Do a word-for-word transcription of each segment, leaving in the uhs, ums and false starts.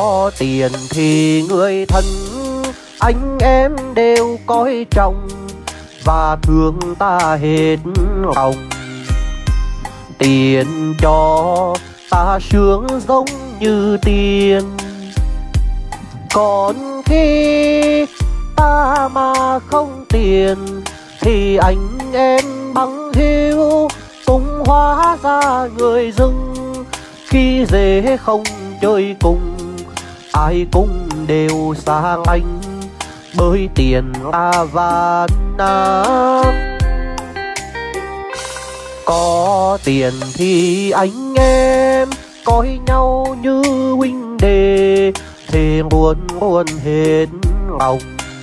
Có tiền thì người thân anh em đều coi trọng và thương ta hết lòng. Tiền cho ta sướng giống như tiền, còn khi ta mà không tiền thì anh em bằng hiu cũng hóa ra người dưng. Khi dễ không chơi cùng, ai cũng đều sang anh bởi tiền a và nam. Có tiền thì anh em coi nhau như huynh đệ, thề luôn luôn hết lòng.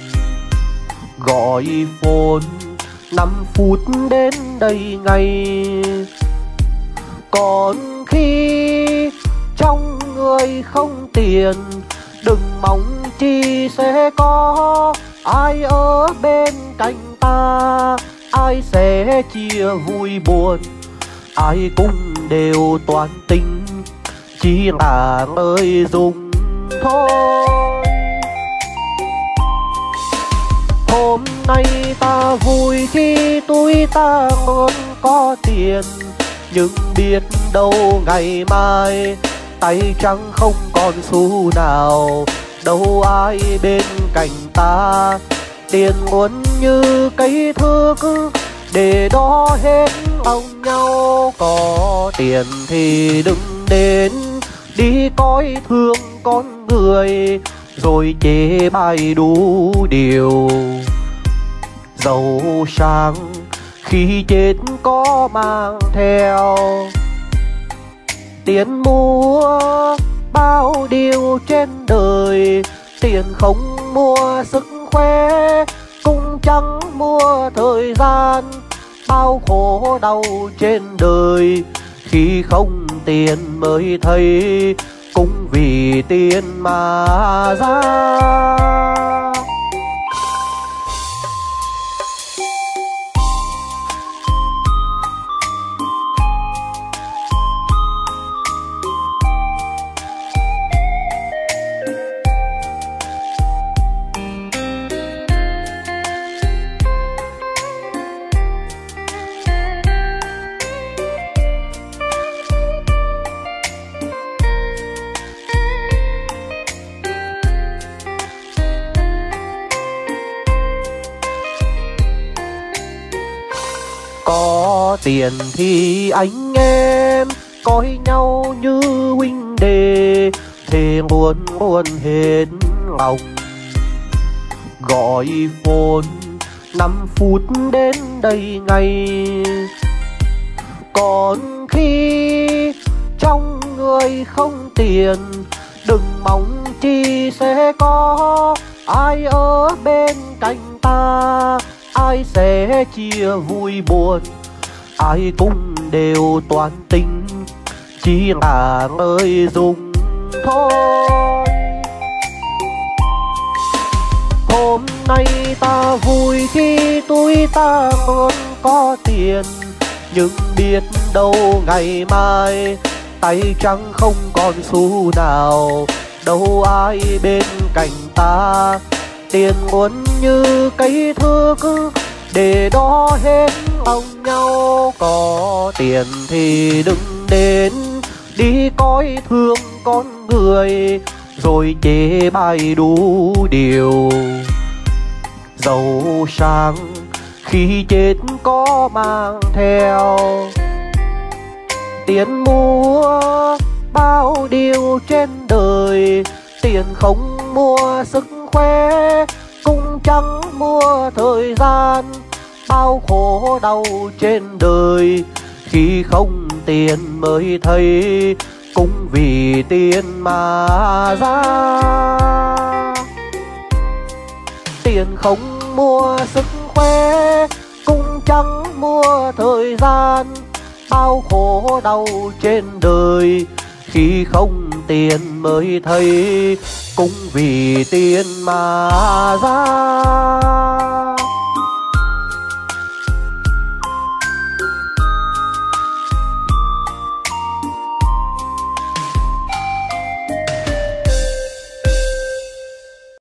Gọi phone năm phút đến đây ngay, còn khi trong người không tiền đừng mong chi sẽ có ai ở bên cạnh ta, ai sẽ chia vui buồn, ai cũng đều toàn tình, chỉ là nơi dùng thôi. Hôm nay ta vui khi tuổi ta muốn có tiền, nhưng biết đâu ngày mai tay trắng không còn xu nào, đâu ai bên cạnh ta. Tiền muốn như cây thước để đo hết lòng nhau. Có tiền thì đừng đến đi coi thường con người rồi chê bai đủ điều. Giàu sang khi chết có mang theo, tiền mua bao điều trên đời, tiền không mua sức khỏe cũng chẳng mua thời gian. Bao khổ đau trên đời khi không tiền mới thấy cũng vì tiền mà ra. Có tiền thì anh em coi nhau như huynh đệ, thề luôn luôn hết lòng. Gọi phone năm phút đến đây ngay, còn khi trong người không tiền đừng mong chi sẽ có ai ở bên cạnh ta, ai sẽ chia vui buồn, ai cũng đều toàn tình, chỉ là nơi dùng thôi. Hôm nay ta vui khi tuổi ta muốn có tiền, nhưng biết đâu ngày mai tay trắng không còn xu nào, đâu ai bên cạnh ta. Tiền muốn như cây thước để đo hết lòng nhau. Có tiền thì đừng đến đi coi thường con người rồi chê bai đủ điều. Giàu sang khi chết có mang theo, tiền mua bao điều trên đời, tiền không mua sức khỏe cũng chẳng mua thời gian. Bao khổ đau trên đời khi không tiền mới thấy cũng vì tiền mà ra. Tiền không mua sức khỏe cũng chẳng mua thời gian. Bao khổ đau trên đời khi không tiền mới thấy cũng vì tiền mà ra.